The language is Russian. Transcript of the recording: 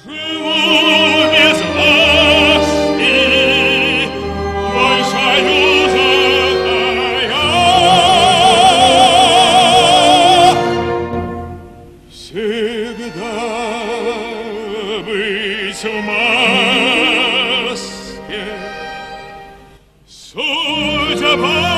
Живу без ласки, большою золотая. Всегда быть в маске, судьба.